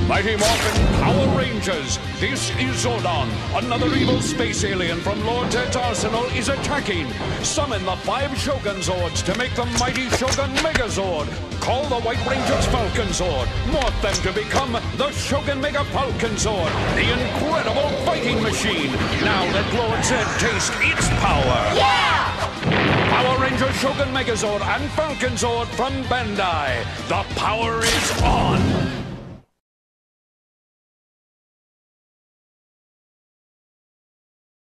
Mighty Morphin Power Rangers, this is Zordon. Another evil space alien from Lord Ted's arsenal is attacking. Summon the 5 Shogun Zords to make the mighty Shogun Megazord. Call the White Rangersv Falconzord. Morph them to become the Shogun Falconzord, the incredible fighting machine. Now let Lord Zed taste its power. Yeah! Power Ranger Shogun Megazord and Falconzord from Bandai. The power is on.